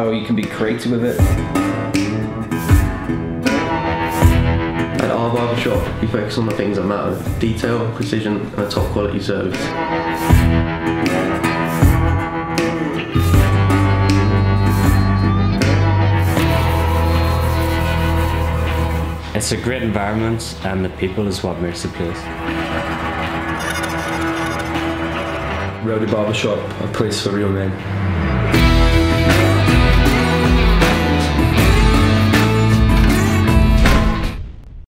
how you can be creative with it. At our barbershop, we focus on the things that matter: detail, precision, and a top quality service. It's a great environment, and the people is what makes the place. Rowdy Barbershop, a place for real men.